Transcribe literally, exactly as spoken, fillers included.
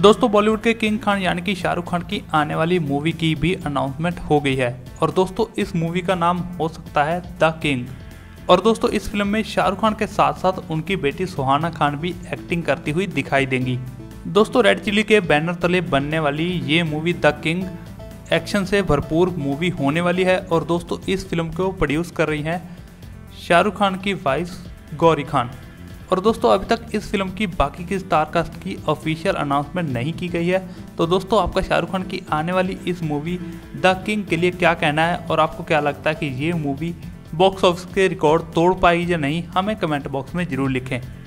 दोस्तों बॉलीवुड के किंग खान यानी कि शाहरुख खान की आने वाली मूवी की भी अनाउंसमेंट हो गई है और दोस्तों इस मूवी का नाम हो सकता है द किंग। और दोस्तों इस फिल्म में शाहरुख खान के साथ साथ उनकी बेटी सुहाना खान भी एक्टिंग करती हुई दिखाई देंगी। दोस्तों रेड चिली के बैनर तले बनने वाली ये मूवी द किंग एक्शन से भरपूर मूवी होने वाली है और दोस्तों इस फिल्म को प्रोड्यूस कर रही हैं शाहरुख खान की वाइफ गौरी खान। और दोस्तों अभी तक इस फिल्म की बाकी की स्टार कास्ट की ऑफिशियल अनाउंसमेंट नहीं की गई है। तो दोस्तों आपका शाहरुख खान की आने वाली इस मूवी द किंग के लिए क्या कहना है और आपको क्या लगता है कि ये मूवी बॉक्स ऑफिस के रिकॉर्ड तोड़ पाएगी या नहीं, हमें कमेंट बॉक्स में ज़रूर लिखें।